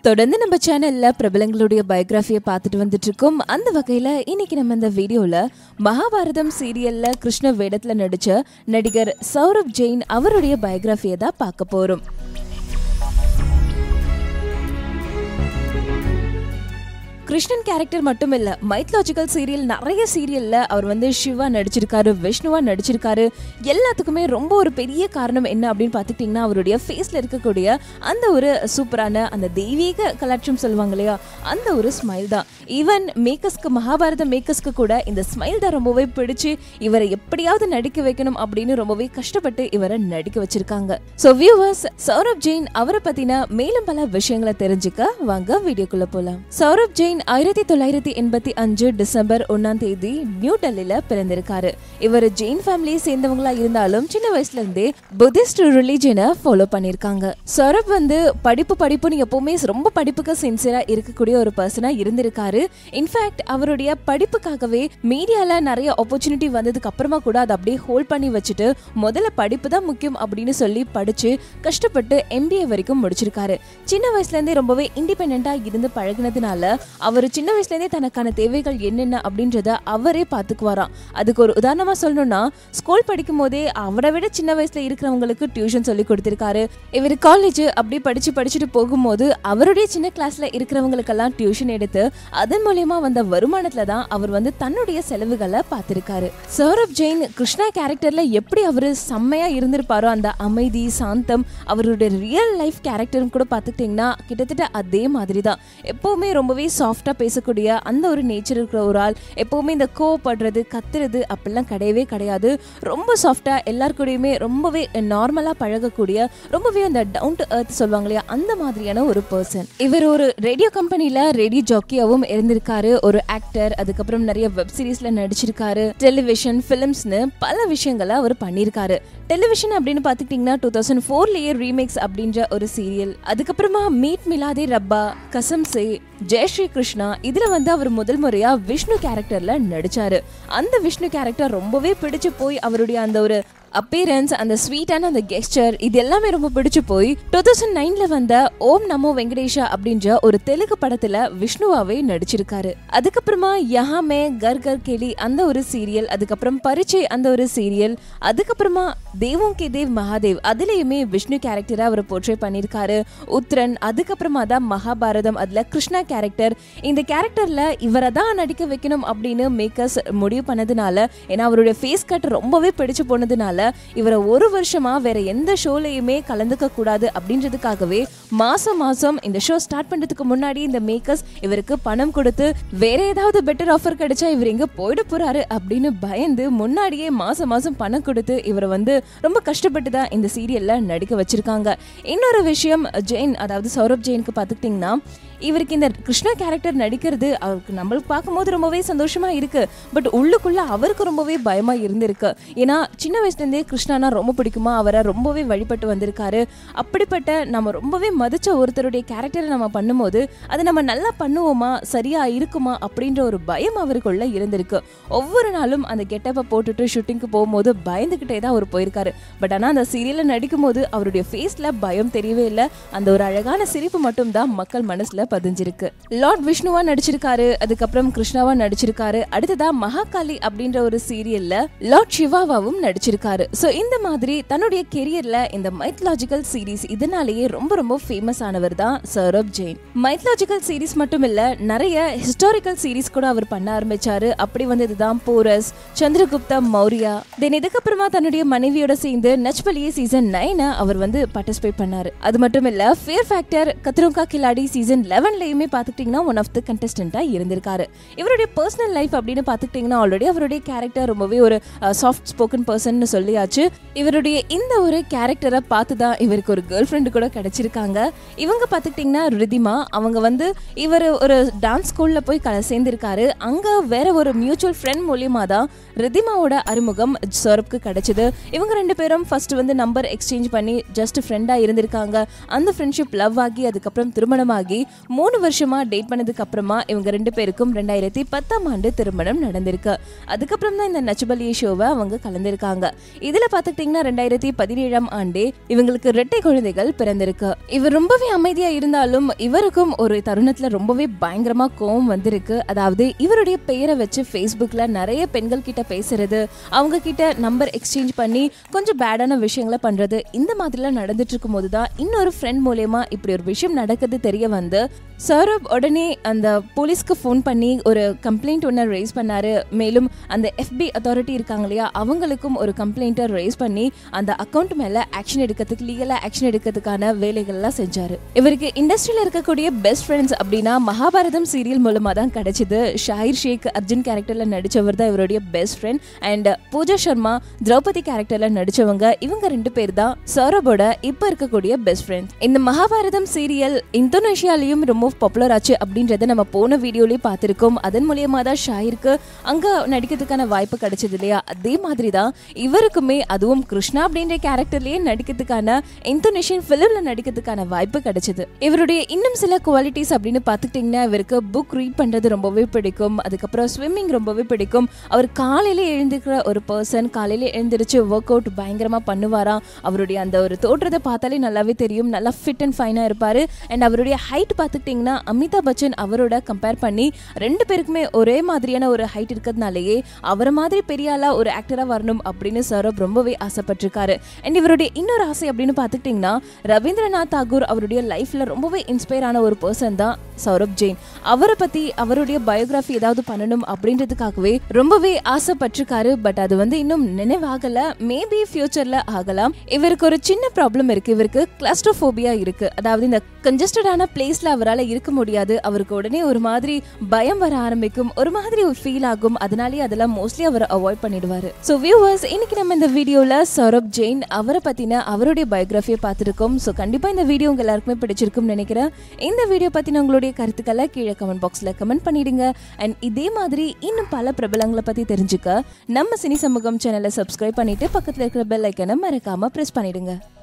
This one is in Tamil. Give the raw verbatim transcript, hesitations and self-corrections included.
தொடர்ந்து நம்ம சேனல்ல பிரபலங்களுடைய பயோகிராஃபியை பார்த்துட்டு வந்துட்டு இருக்கோம். அந்த வகையில இன்னைக்கு நம்ம இந்த வீடியோல மகாபாரதம் சீரியல்ல கிருஷ்ண வேடத்துல நடிச்ச நடிகர் சௌரப் ஜெயின் அவருடைய பயோகிராஃபியை தான் பார்க்க போறோம். கிருஷ்ணன் கேரக்டர் மட்டும் இல்ல, மைத்லாஜிக்கல் சீரியல் நிறைய சீரியல்ல அவர் வந்து சிவா நடிச்சிருக்காரு, விஷ்ணுவா நடிச்சிருக்காரு. எல்லாத்துக்குமே ரொம்ப ஒரு பெரிய காரணம் என்ன அப்படின்னு பார்த்துக்கிட்டிங்கன்னா அவருடைய ஃபேஸ்ல இருக்கக்கூடிய அந்த ஒரு சூப்பரான அந்த தெய்வீக கலாட்சம் சொல்லுவாங்க இல்லையா, அந்த ஒரு ஸ்மைல் தான். ஈவன் மேக்கர்ஸ்க்கு, மகாபாரத மேக்கர்ஸ்க்கு கூட இந்த ஸ்மைல் தான் ரொம்பவே பிடிச்சு இவரை எப்படியாவது நடிக்க வைக்கணும் அப்படின்னு ரொம்பவே கஷ்டப்பட்டு இவரை நடிக்க வச்சிருக்காங்க. ஸோ வியூவர்ஸ், சௌரப் ஜெயின் அவரை பத்தின மேலும் பல விஷயங்களை தெரிஞ்சுக்க வாங்க வீடியோக்குள்ள போலாம். சௌரப் ஜெயின் ஆயிரத்தி தொள்ளாயிரத்தி எண்பத்தி அஞ்சு டிசம்பர் ஒன்னாம் தேதி நியூ டெல்லியில பிறந்திருக்காரு. இவர் ஜெயின் ஃபேமிலியை சேர்ந்தவங்களா இருந்தாலும் சின்ன வயசுல இருந்தே புத்திஸ்ட் ரிலிஜனை ஃபாலோ பண்ணிருக்காங்க. சௌரப் வந்து படிப்பு படிப்புன்னு எப்பவுமே ரொம்ப படிப்புக்கு சின்சியரா இருக்கக்கூடிய ஒரு பர்சனா இருந்திருக்காரு. இன்ஃபேக்ட் அவருடைய படிப்புக்காகவே மீடியால நிறைய ஆப்பர்ச்சுனிட்டி வந்ததுக்கு அப்புறமா கூட அதை அப்படியே ஹோல்ட் பண்ணி வச்சுட்டு முதல்ல படிப்பு தான் முக்கியம் அப்படின்னு சொல்லி படிச்சு கஷ்டப்பட்டு எம்பிஏ வரைக்கும் முடிச்சிருக்காரு. சின்ன வயசுல இருந்தே ரொம்பவே இண்டிபெண்டா இருந்து பழகினதுனால அவர் சின்ன வயசுல இருந்தே தனக்கான தேவைகள் என்னென்ன அப்படின்றத அவரே பாத்துக்குவாராம். அதுக்கு ஒரு உதாரணமா சொல்லணும்னா, ஸ்கூல் படிக்கும் போதே அவரை விட சின்ன வயசுல இருக்கிறவங்களுக்கு டியூஷன் சொல்லி கொடுத்திருக்காரு. இவர் காலேஜ் அப்படி படிச்சு படிச்சுட்டு போகும்போது அவருடைய சின்ன கிளாஸ்ல இருக்கிறவங்களுக்கெல்லாம் டியூஷன் எடுத்து அதன் மூலமா வந்த வருமானத்துல தான் அவர் வந்து தன்னுடைய செலவுகளை பார்த்திருக்காரு. சௌரப் ஜெயின் கிருஷ்ணா கேரக்டர்ல எப்படி அவரு செம்மையா இருந்திருப்பாரோ அந்த அமைதி, சாந்தம், அவருடைய ரியல் லைஃப் கேரக்டரும் கூட பார்த்துக்கிட்டிங்கன்னா கிட்டத்தட்ட அதே மாதிரி தான். எப்பவுமே ரொம்பவே சாஃப்டா பேசக்கூடிய அந்த ஒரு நேச்சர் இருக்கிற ஒரு ஆள். எப்பவுமே இந்த கோவப்படுறது, கத்துறது அப்படிலாம் கிடையவே கிடையாது. ரொம்ப சாஃப்டா எல்லாருக்கூடயுமே ரொம்பவே நார்மலா பழகக்கூடிய, ரொம்பவே அந்த டவுன் டு எர்த் சொல்லுவாங்க இல்லையா, அந்த மாதிரியான ஒரு பர்சன். இவர் ஒரு ரேடியோ கம்பெனில ரேடியோ ஜாக்கியாவும் இருந்திருக்காரு, ஒரு ஆக்டர், அதுக்கப்புறம் நிறைய வெப் சீரிஸ்ல நடிச்சிருக்காரு, டெலிவிஷன், பிலிம்ஸ்னு பல விஷயங்களை அவர் பண்ணியிருக்காரு. டெலிவிஷன் அப்படின்னு பாத்துக்கிட்டீங்கன்னா டூ தௌசண்ட் ஃபோர்லயே ரீமேக்ஸ் அப்படின்ற ஒரு சீரியல், அதுக்கப்புறமா மீட் மிலாதே ரப்பா, கசம் சே, ஜெய் ஸ்ரீ கிருஷ்ணா, இதுல வந்து அவர் முதல் முறையா விஷ்ணு கேரக்டர்ல நடிச்சாரு. அந்த விஷ்ணு கேரக்டர் ரொம்பவே பிடிச்சு போய் அவருடைய அந்த ஒரு அப்பீரன்ஸ், அந்த ஸ்வீட்டான அந்த கெஸ்டர், இது எல்லாமே ரொம்ப பிடிச்சு போய் டூ தௌசண்ட் நைன்ல வந்த ஓம் நமோ வெங்கடேஷா அப்படின்ற ஒரு தெலுங்கு படத்துல விஷ்ணுவாவே நடிச்சிருக்காரு. அதுக்கப்புறமா யஹாமே கர் கர் கேலி அந்த ஒரு சீரியல், அதுக்கப்புறம் பரிச்சை அந்த ஒரு சீரியல், அதுக்கப்புறமா தேவோம் கே தேவ் மகாதேவ் அதுலயுமே விஷ்ணு கேரக்டரா அவர் போர்ட்ரே பண்ணிருக்காரு. உத்ரன், அதுக்கப்புறமா தான் மகாபாரதம், அதுல கிருஷ்ணா கேரக்டர். இந்த கேரக்டர்ல இவரை தான் நடிக்க வைக்கணும் அப்படின்னு மேக்கர்ஸ் முடிவு பண்ணதுனால, ஏன்னா அவருடைய ஃபேஸ் கட் ரொம்பவே பிடிச்சு போனதுனால இவரை ஒரு வருஷமா வேற எந்த ஷோலையுமே கலந்துக்க கூடாது அப்படின்றதுக்காகவே மாசம் மாசம் இந்த ஷோ ஸ்டார்ட் பண்றதுக்கு முன்னாடி இந்த மேக்கர்ஸ் இவருக்கு பணம் கொடுத்து வேற ஏதாவது பெட்டர் ஆஃபர் கிடைச்சா இவர் எங்க போயிட போறாரு அப்படின்னு பயந்து முன்னாடியே மாசம் மாசம் பணம் கொடுத்து இவரை வந்து ரொம்ப கஷ்டப்பட்டு தான் இந்த சீரியல்ல நடிக்க வச்சிருக்காங்க. இன்னொரு விஷயம், ஜெயின் அதாவது சௌரப் ஜெயினுக்கு பார்த்துக்கிட்டிங்கன்னா இவருக்கு இந்த கிருஷ்ணா கேரக்டர் நடிக்கிறது அவருக்கு நம்மளுக்கு பார்க்கும்போது ரொம்பவே சந்தோஷமா இருக்கு. பட் உள்ளுக்குள்ள அவருக்கு ரொம்பவே பயமா இருந்திருக்கு. ஏன்னா சின்ன வயசுல இருந்தே கிருஷ்ணானா ரொம்ப பிடிக்குமா, அவரை ரொம்பவே வழிபட்டு வந்திருக்காரு. அப்படிப்பட்ட நம்ம ரொம்பவே மதிச்ச ஒருத்தருடைய கேரக்டரை நம்ம பண்ணும்போது அதை நம்ம நல்லா பண்ணுவோமா, சரியா இருக்குமா அப்படின்ற ஒரு பயம் அவருக்குள்ள இருந்திருக்கு. ஒவ்வொரு நாளும் அந்த கெட்டப்பை போட்டுட்டு ஷூட்டிங்க்கு போகும்போது பயந்துகிட்டே தான் அவர் போயிருக்காரு. பட் ஆனா அந்த சீரியல்ல நடிக்கும் போது அவருடைய ஃபேஸ்ல பயம் தெரியவே இல்லை. அந்த ஒரு அழகான சிரிப்பு மட்டும் தான் மக்கள் மனசுல பதிஞ்சிருக்கு. லார்ட் விஷ்ணுவா நடிச்சிருக்காரு, அதுக்கப்புறம் கிருஷ்ணாவா நடிச்சிருக்காரு, அடுத்ததா மகாகாளி அப்படின்ற ஒரு சீரியல்ல லார்ட் சிவாவாவும் நடிச்சிருக்காரு. சோ இந்த மாதிரி தன்னுடைய கெரியர்ல இந்த மைத்லாஜிக்கல் சீரிஸ் இதனாலேயே ரொம்ப ரொம்ப ஃபேமஸ் ஆனவர் தான் சௌரப் ஜெயின். மைத்லாஜிக்கல் சீரிஸ் மட்டும் இல்ல, நிறைய ஹிஸ்டாரிக்கல் சீரிஸ் கூட அவர் பண்ண ஆரம்பிச்சாரு. அப்படி வந்ததுதான் போரஸ், சந்திரகுப்தா மௌரியா. தென் இதுக்கப்புறமா தன்னுடைய மனைவியோட சேர்ந்து நச்பலியே சீசன் நைன் அவர் வந்து பார்ட்டிசிபேட் பண்ணாரு. அது மட்டும் இல்ல, fear factor, Khatron ke Khiladi season லெவன்லயுமே பாத்துக்கிட்டீங்கன்னா ஒன் ஆஃப் த கண்டஸ்டன்டா இருந்திருக்காரு. இவருடைய பர்சனல் லைஃப் அப்படின்னு பாத்துக்கிட்டீங்கன்னா ஆல்ரெடி அவருடைய கேரக்டர் ரொம்பவே ஒரு சாஃப்ட் ஸ்போக்கன் பர்சன் சொல்லியாச்சு. இவருடைய இந்த ஒரு கேரக்டரை பார்த்துதான் இவருக்கு ஒரு கேர்ள் ஃப்ரெண்டு கூட கிடைச்சிருக்காங்க. இவங்க பாத்துக்கிட்டீங்கன்னா ரிதிமா. அவங்க வந்து இவர் ஒரு டான்ஸ் ஸ்கூல்ல போய் சேர்ந்திருக்காரு. அங்க வேற ஒரு மியூச்சுவல் ஃப்ரெண்ட் மூலியமா தான் ரிதிமாவோட அறிமுகம் சௌரப்க்கு கிடைச்சது. இவங்க ரெண்டு பேரும் ஃபர்ஸ்ட் வந்து நம்பர் எக்ஸ்சேஞ்ச் பண்ணி ஜஸ்ட் ஃப்ரெண்டா இருந்திருக்காங்க. அந்த ஃப்ரெண்ட்ஷிப் லவ் ஆகி அதுக்கப்புறம் திருமணமாகி மூணு வருஷமா டேட் பண்ணதுக்கு அப்புறமா இவங்க ரெண்டு பேருக்கும் ரெண்டாயிரத்தி பத்தாம் ஆண்டு திருமணம் நடந்திருக்கு. அதுக்கப்புறம் தான் இந்த நச்சுபலியே ஷோவை அவங்க கலந்திருக்காங்க. இதுல பாத்துக்கிட்டீங்கன்னா ரெண்டாயிரத்தி பதினேழாம் ஆண்டே இவங்களுக்கு ரெட்டை குழந்தைகள் பிறந்திருக்கு. இவர் ரொம்பவே அமைதியா இருந்தாலும் இவருக்கும் ஒரு தருணத்துல ரொம்பவே பயங்கரமா கோவம் வந்திருக்கு. அதாவது இவருடைய பெயரை வச்சு ஃபேஸ்புக்ல நிறைய பெண்கள் கிட்ட பேசுறது, அவங்க கிட்ட நம்பர் எக்ஸ்சேஞ்ச் பண்ணி கொஞ்சம் பேடான விஷயங்களை பண்றது, இந்த மாதிரிலாம் நடந்துட்டு இருக்கும் போதுதான் இன்னொரு ஃப்ரெண்ட் மூலமா இப்படி ஒரு விஷயம் நடக்குது தெரிய வந்து சௌரப் உடனே அந்த போலீஸ்க்கு ஃபோன் பண்ணி ஒரு கம்ப்ளைண்ட் ஒன்று ரைஸ் பண்ணாரு. மேலும் அந்த எஃப்பி அத்தாரிட்டி இருக்காங்க இல்லையா, அவங்களுக்கும் ஒரு கம்ப்ளைண்ட்டை ரைஸ் பண்ணி அந்த அக்கௌண்ட் மேல ஆக்ஷன் எடுக்கிறதுக்கு லீகலா ஆக்ஷன் எடுக்கிறதுக்கான வேலைகள்லாம் செஞ்சாரு. இவருக்கு இண்டஸ்ட்ரியில இருக்கக்கூடிய பெஸ்ட் ஃப்ரெண்ட்ஸ் அப்படின்னா மகாபாரதம் சீரியல் மூலமா தான் கிடைச்சது. ஷாஹிர் ஷேக் அர்ஜுன் கேரக்டர்ல நடிச்சவர் தான் இவருடைய best friend. And Pooja Sharma Draupadi கேரக்டர்ல நடிச்சவங்க. இவங்க ரெண்டு பேர் தான் சௌரபோட இப்ப இருக்கக்கூடிய பெஸ்ட் ஃப்ரெண்ட்ஸ். இந்த மகாபாரதம் சீரியல் இந்தோனேஷியாலையும் ரொம்ப பாப்புலர் ஆச்சு அப்படின்றத நம்ம போன வீடியோலயே பார்த்திருக்கோம். அதன் மூலியமா தான் ஷாஹிருக்கு அங்க நடிக்கிறதுக்கான வாய்ப்பு கிடைச்சது இல்லையா, அதே மாதிரி தான் இவருக்குமே அதுவும் கிருஷ்ணா அப்படின்ற கேரக்டர்லயே நடிக்கிறதுக்கான இந்தோனேஷியன் பிலிம்ல நடிக்கிறதுக்கான வாய்ப்பு கிடைச்சது. இவருடைய இன்னும் சில குவாலிட்டிஸ் அப்படின்னு பார்த்துக்கிட்டீங்கன்னா இவருக்கு புக் ரீட் பண்றது ரொம்பவே பிடிக்கும். அதுக்கப்புறம் ஸ்விம்மிங் ரொம்பவே பிடிக்கும். அவர் காலையில எழுந்திருக்கிற ஒரு பர்சன், காலையில எழுந்திருச்சு ஒர்க் அவுட் பயங்கரமா பண்ணுவாராம். அவருடைய அந்த ஒரு தோற்றத்தை பார்த்தாலே நல்லாவே தெரியும், நல்லா ஃபிட் அண்ட் ஃபைனா இருப்பாரு. அண்ட் அவருடைய ஹைட் பார்த்துக்கிட்டீங்கன்னா அமிதாப் பச்சன் அவரோட கம்பேர் பண்ணி ரெண்டு பேருக்குமே ஒரே மாதிரியான ஒரு ஹைட் இருக்கிறதுனாலேயே அவரை மாதிரி பெரிய ஆளா ஒரு ஆக்டரா வரணும் அப்படின்னு சௌரப் ரொம்பவே ஆசைப்பட்டிருக்காரு. அண்ட் இவருடைய இன்னொரு ஆசை அப்படின்னு பார்த்துக்கிட்டீங்கன்னா ரவீந்திரநாத் தாகூர் அவருடைய லைஃப்ல ரொம்பவே இன்ஸ்பயர் ஆன ஒரு பர்சன் தான் சௌரப் ஜெயின். அவரை பத்தி அவருடைய பயோகிராஃபி ஏதாவது பண்ணணும் அப்படின்றதுக்காகவே ரொம்பவே ஆசைப்பட்டிருக்காரு. பட் அது வந்து இன்னும் நினைவாகல, மேபி ஃபியூச்சர்ல ஆகலாம். இவருக்கு ஒரு சின்ன ப்ராப்ளம் இருக்கு. இவருக்கு கிளாஸ்ட்ரோபோபியா இருக்கு. அதாவது இந்த கன்ஜஸ்டடான பிளேஸ்ல அவரால் இருக்க முடியாது. அவருக்கு உடனே ஒரு மாதிரி பயம் வர ஆரம்பிக்கும், ஒரு மாதிரி ஒரு ஃபீல் ஆகும். அதனாலேயே அதெல்லாம் மோஸ்ட்லி அவர் அவாய்ட் பண்ணிடுவாரு. ஸோ வியூவர்ஸ், இன்னைக்கு நம்ம இந்த வீடியோல சௌரப் ஜெயின் அவரை பத்தின அவருடைய பயோகிராஃபியை பார்த்துருக்கோம். ஸோ கண்டிப்பா இந்த வீடியோ உங்க எல்லாருக்குமே பிடிச்சிருக்கும்னு நினைக்கிறேன். இந்த வீடியோ பத்தின உங்களுடைய கருத்துக்களை கீழே கமெண்ட் பாக்ஸ்ல கமெண்ட் பண்ணிடுங்க. அண்ட் இதே மாதிரி இன்னும் பல பிரபலங்களை பத்தி தெரிஞ்சுக்க நம்ம சினி சமூகம் சேனலை சப்ஸ்கிரைப் பண்ணிட்டு பக்கத்துல இருக்கிற பெல் ஐக்கனை மறக்காம பிரஸ் பண்ணிடுங்க.